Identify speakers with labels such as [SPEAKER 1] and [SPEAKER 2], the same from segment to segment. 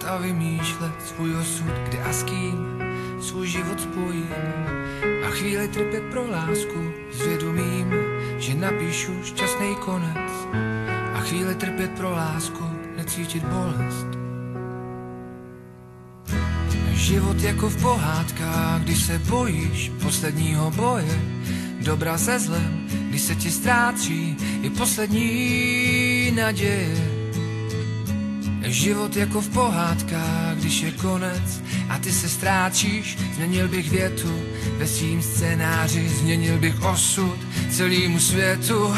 [SPEAKER 1] a vymýšlet svůj osud, kde a s kým svůj život spojím. A chvíli trpět pro lásku s vědomím, že napíšu šťastný konec. A chvíli trpět pro lásku, necítit bolest. Život jako v pohádkách, když se bojíš posledního boje, dobra se zlem, když se ti ztrácí i poslední naděje. Život jako v pohádkách, když je konec a ty se ztráčíš, změnil bych větu ve svým scénáři, změnil bych osud celému světu.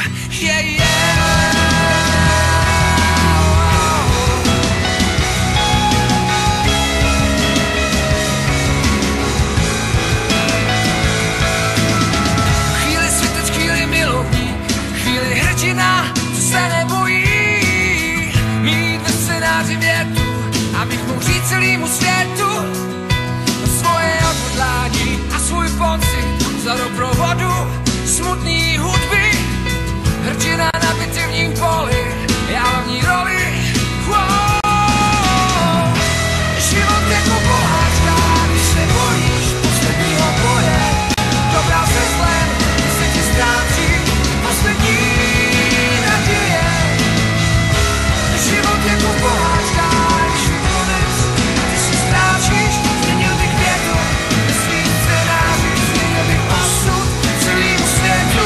[SPEAKER 1] Chvíli světec, chvíli milovník, chvíli hrdina, co se nebojí mít ve scénáři větu, abych mohl říct celému světu svoje odhodlání a svůj pocit za doprovodu smutný hudby. Hrdina na bitevním poli, já hlavní roli. Život jako pohádka, když se bojíš posledního boje, dobrá se zlem, když se ti ztrácí poslední naděje. Život jako pohádka, když je konec a ty se ztráčíš, změnil bych větu ve svým scénáři, změnil bych osud celému světu.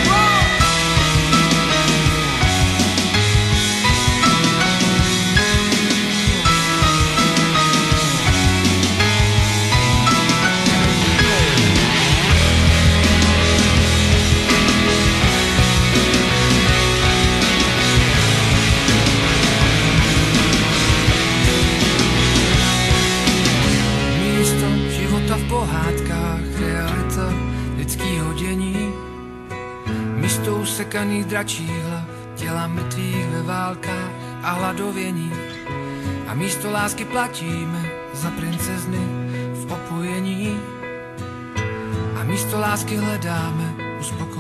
[SPEAKER 1] V pohádkách realita lidskýho dění, místo usekaných dračích hlav, těla mrtvých ve válkách a hladovění. A místo lásky platíme za princezny v opojení. A místo lásky hledáme uspokojení.